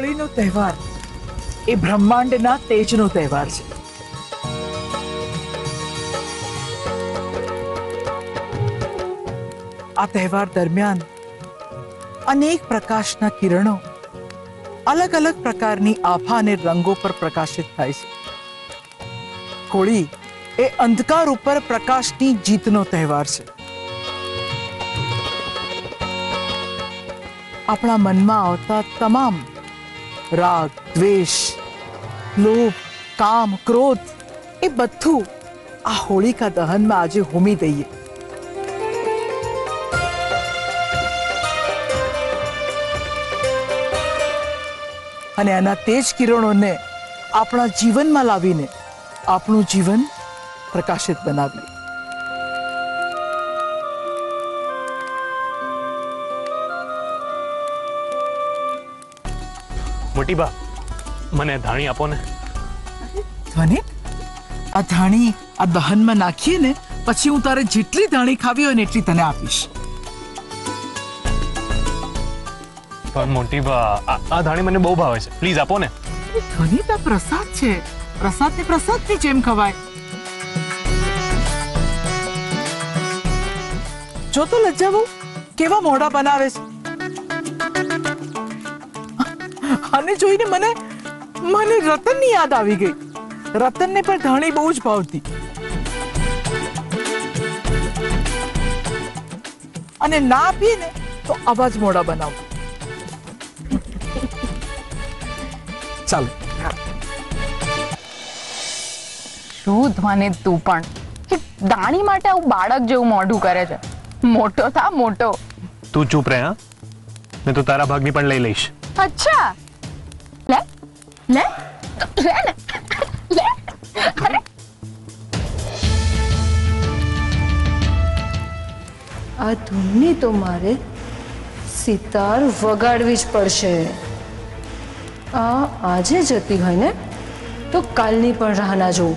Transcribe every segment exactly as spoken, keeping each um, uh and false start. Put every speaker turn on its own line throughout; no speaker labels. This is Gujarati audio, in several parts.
હોળીનો તહેવાર એ બ્રહ્માંડના તેજનો તહેવાર છે. આ તહેવાર દરમિયાન અનેક પ્રકાશના કિરણો અલગ અલગ પ્રકારની આભા અને રંગો પર પ્રકાશિત થાય છે. હોળી એ અંધકાર ઉપર પ્રકાશની જીતનો તહેવાર છે. આપણા મનમાં આવતા તમામ રાગ, દ્વેષ, લોભ, કામ, ક્રોધ એ બધું આ હોળિકા દહનમાં આજે હોમી દઈએ. અને આના તેજ કિરણોને આપણા જીવનમાં લાવીને આપણું જીવન પ્રકાશિત બનાવીએ.
મોટી બા, મને ધાણી આપો ને.
ધ્વનિ, આ ધાણી આ દહનમાં નાખીએ ને પછી હું તારે જેટલી ધાણી ખાવી હોય ને એટલી તને આપીશ.
પણ મોટી બા, આ ધાણી મને બહુ ભાવે છે, પ્લીઝ આપો ને.
ધ્વનિ, આ પ્રસાદ છે, પ્રસાદ ને પ્રસાદ ની જેમ ખવાય. જો તો લજ્જા બહુ કેવા મોઢા બનાવે છે. આને જોઈને મને મને રતનની યાદ આવી ગઈ. રતનને પણ ધાણી બહુ જ ભાવતી. અને ના આપીએ ને તો આવા જ મોઢા બનાવતી. ચાલો.
શું ધ્વનિ, તું પણ કે દાણી માટે આવું બાળક જેવું મોઢું કરે છે? મોટો થા, મોટો.
તું ચૂપ રહે. હા, મેં તો તારા ભાગની પણ લઈ લઈશ.
અચ્છા, લે લે લે ને લે. અરે
આ ધૂનની તો મારે સિતાર વગાડવી જ પડશે. આ આજે જતી હોય ને તો કાલની પણ રાહ ના જોઉં.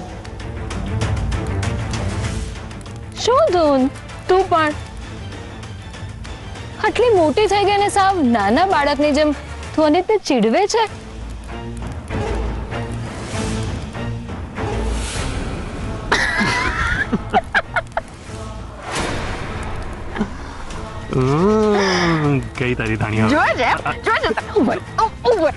શું ધૂન, તું પણ આટલી મોટી થઈ ગઈ ને સાવ નાના બાળકની જેમ ધ્વનિતને ચીડવે છે.
કઈ તારી ધાણી
જોજે જોજે ઉપર ઉપર.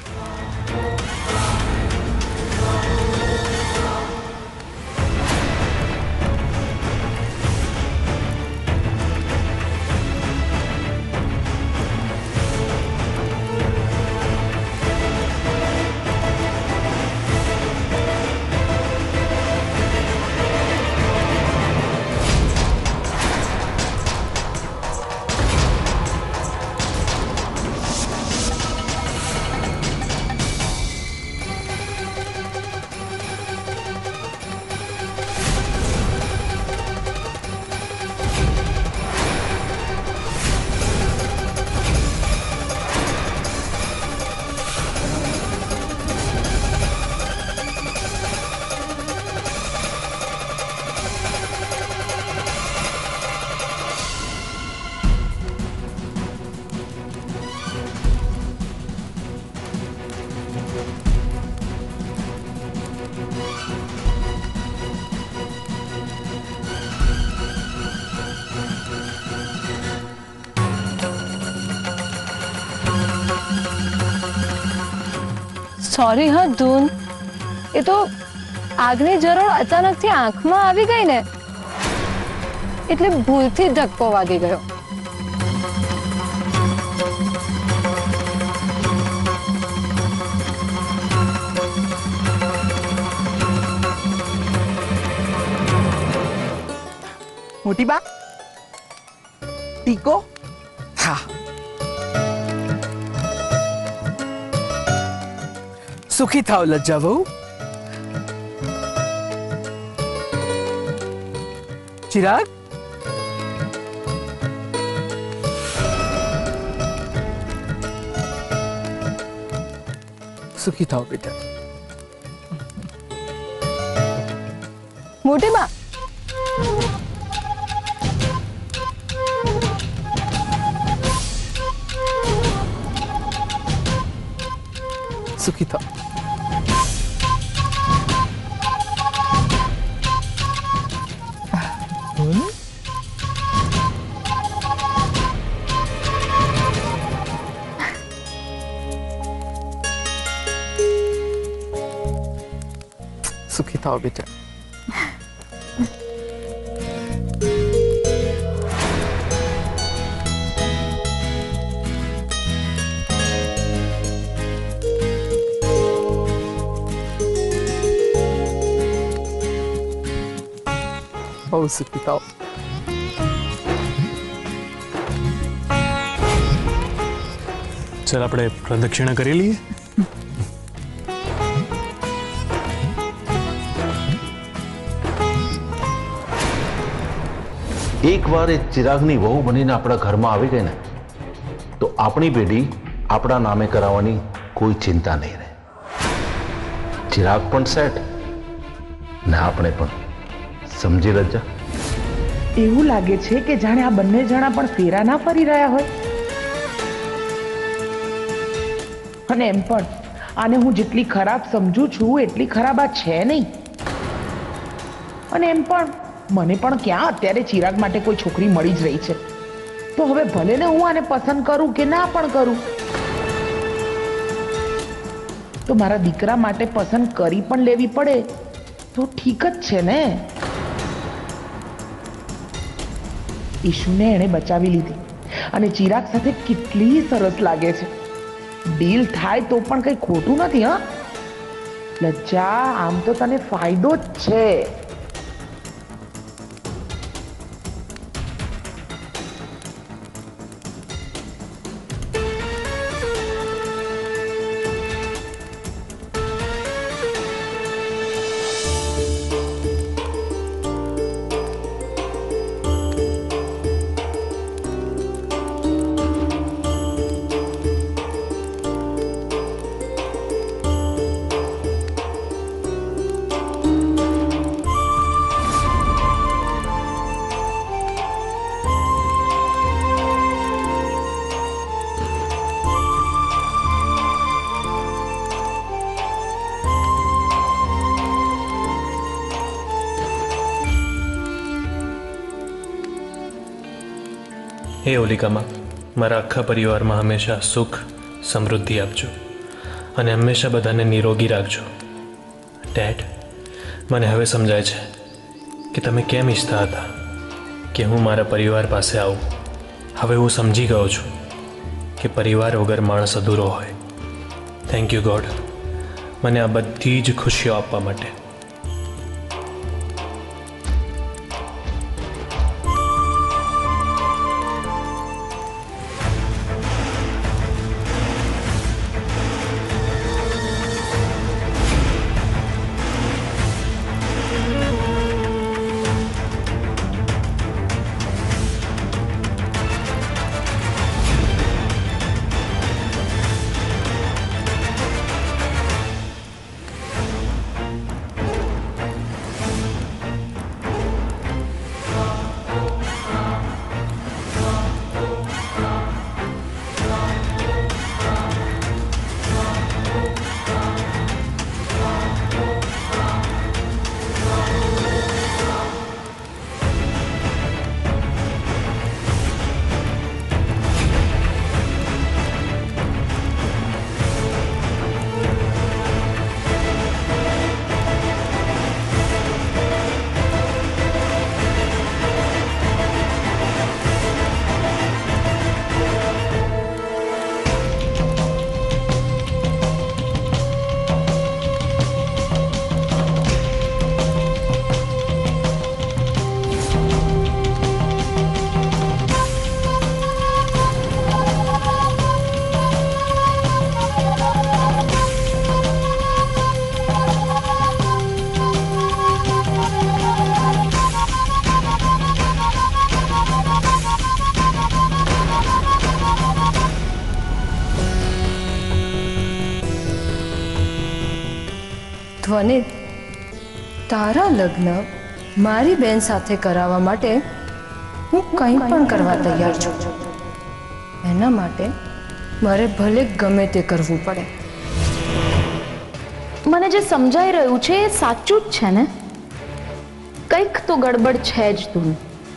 સોરી હા ધૂન, એ તો આગની જરોળ અચાનકથી આંખમાં આવી ગઈ ને એટલે ભૂલથી ધક્કો વાગી ગયો.
મોટી બા, ટીકો. હા, સુખી થાવ લજ્જા બહુ. ચિરાગ, સુખી થાવ બેટા.
મોટી બા,
સુખી થાઓ. સુખી થાઓ બેટા. બહુ સુખી થાઓ.
ચાલ આપણે પ્રદક્ષિણા કરી લઈએ.
એકવાર એ ચિરાગની વહુ બનીને આપણા ઘરમાં આવી ગઈ ને તો આપણી પેઢી આપણા નામે કરાવવાની કોઈ ચિંતા નહીં રહે. ચિરાગ પણ સેટ ને આપણે પણ. સમજી લજ્જા?
એવું લાગે છે કે જાણે આ બંને જણા પણ ફેરા ના ફરી રહ્યા હોય. અને એમ પણ આને હું જેટલી ખરાબ સમજુ છું એટલી ખરાબ આ છે નહીં. અને એમ પણ મને પણ ક્યાં અત્યારે ચિરાગ માટે કોઈ છોકરી મળી જ રહી છે. તો હવે ભલે ને હું આને પસંદ કરું કે ના પણ કરું, તો મારા દીકરા માટે પસંદ કરી પણ લેવી પડે તો ઠીક જ છે ને. ઈશુને એણે બચાવી લીધી અને ચિરાગ સાથે કેટલી સરસ લાગે છે. ડીલ થાય તો પણ કઈ ખોટું નથી. હા લજ્જા, આમ તો તને ફાયદો જ છે.
હે હોલિકામાં, મારા આખા પરિવારમાં હંમેશા સુખ સમૃદ્ધિ આપજો અને હંમેશા બધાને નિરોગી રાખજો. ડેડ, મને હવે સમજાય છે કે તમે કેમ ઈચ્છતા હતા કે હું મારા પરિવાર પાસે આવું. હવે હું સમજી ગયો છું કે પરિવાર વગર માણસ અધૂરો હોય. થેન્ક યુ ગોડ, મને આ બધી જ ખુશીઓ આપવા માટે.
ધ્વનિત, તારા લગ્ન મારી બેન સાથે કરાવવા માટે હું કંઈ પણ કરવા તૈયાર છું. એના માટે મારે ભલે ગમે તે કરવું પડે.
મને જે સમજાઈ રહ્યું છે એ સાચું જ છે ને? કંઈક તો ગડબડ છે જ તું.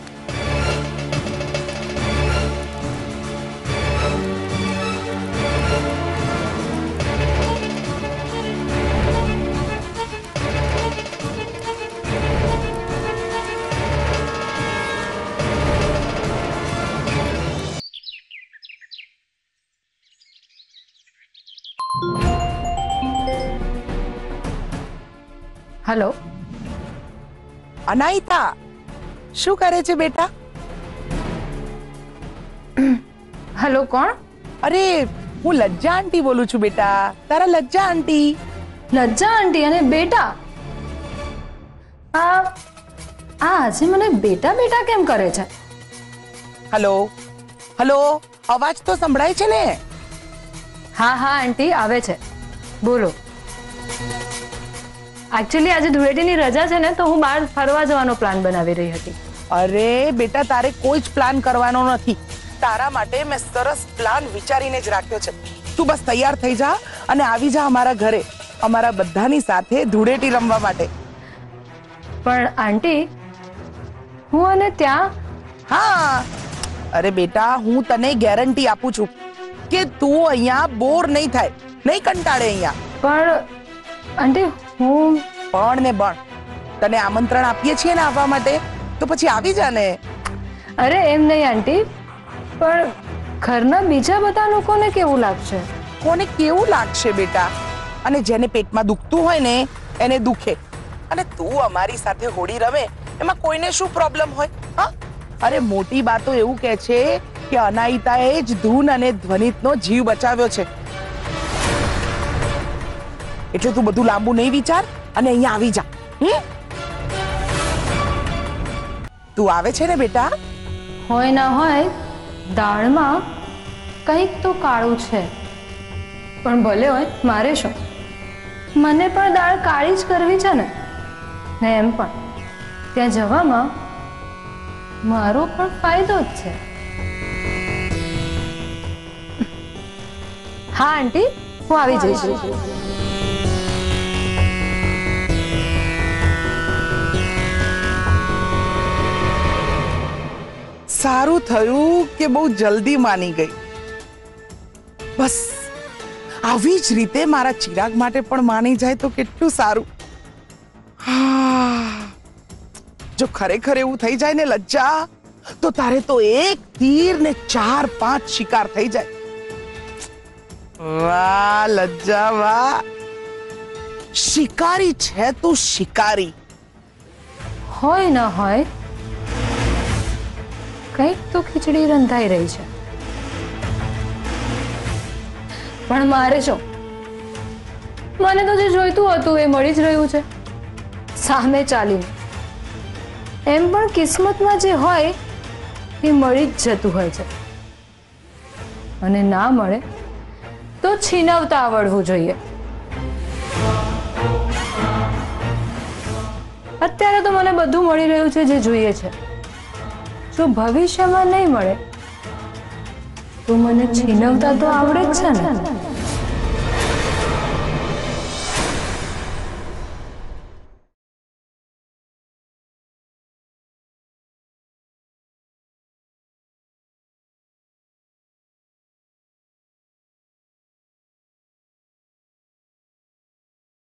હેલો,
અનાયતા શું કરે છે બેટા?
હેલો, કોણ?
અરે હું લજ્જા આંટી બોલું છું બેટા, તારા લજ્જા આંટી.
લજ્જા આંટી અને બેટા? આ આ આજે મને બેટા બેટા કેમ કરે છે?
હલો હલો, અવાજ તો સંભળાય છે ને?
હા હા આંટી, આવે છે, બોલો. એકચ્યુઅલી આજે ધૂળેટીની રજા છે ને, તો હું બહાર ફરવા જવાનો પ્લાન બનાવી રહી હતી.
અરે બેટા, તારે કોઈ જ પ્લાન કરવાનો નથી. તારા માટે મેં સરસ પ્લાન વિચારીને જ રાખ્યો છે. તું બસ તૈયાર થઈ જા અને આવી જા અમારા ઘરે, અમારા બધાની સાથે ધૂળેટી રમવા માટે.
પણ આંટી, હું અને ત્યાં?
હા, અરે બેટા, હું તને ગેરંટી આપું છું કે તું અહીંયા બોર નહીં થાય, નહીં કંટાળે અહીંયા.
પણ આંટી, હું
પણ ને પણ તને આમંત્રણ આપીએ છીએ ને આવવા માટે, તો પછી આવી જા ને.
અરે એમ નહીં આંટી, પણ ઘરના બીજા બધા લોકોને કેવું લાગશે?
કોને કેવું લાગશે બેટા? અને જેને પેટમાં દુખતું હોય ને એને દુખે. અને તું અમારી સાથે હોળી રમે એમાં કોઈને શું પ્રોબ્લેમ હોય? હા, અરે મોટી બાતો એવું કહે છે કે અનાયિતાએ જ ધૂન અને ધ્વનિતનો જીવ બચાવ્યો છે. એટલે તું બધું લાંબુ નહીં વિચાર અને અહીંયા આવી જા. હમ? તું આવે છે ને બેટા?
હોય ના હોય, દાળમાં કંઈક તો કાળું છે. પણ ભલે હોય, મારે શું? મને પણ દાળ કાળી જ કરવી છે ને. ને એમ પણ ત્યાં જવામાં મારો પણ ફાયદો જ છે. હા આંટી, હું આવી જઈશ.
સારું થયું કે બહુ જલ્દી માની ગઈ. બસ આવી જ રીતે મારા ચિરાગ માટે પણ માની જાય તો કેટલું સારું. હા, જો ખરેખર એવું થઈ જાય ને લજ્જા, તો તારે તો એક તીર ને ચાર પાંચ શિકાર થઈ જાય. વાહ લજ્જા વાહ, શિકારી છે તું, શિકારી.
હોય ના હોય, કંઈક તો ખીચડી રંધાઈ રહી છે. પણ મારે શું? મને તો જે જોઈતું હતું એ મળી જ રહ્યું છે સામે ચાલીને. એમ પણ કિસ્મતમાં જે હોય એ મળી જ જતું હોય છે. અને ના મળે તો છીનવતા આવડવું જોઈએ. અત્યારે તો મને બધું મળી રહ્યું છે જે જોઈએ છે. જો ભવિષ્યમાં નહીં મળે તો મને છીનવતા તો આવડે જ છે ને.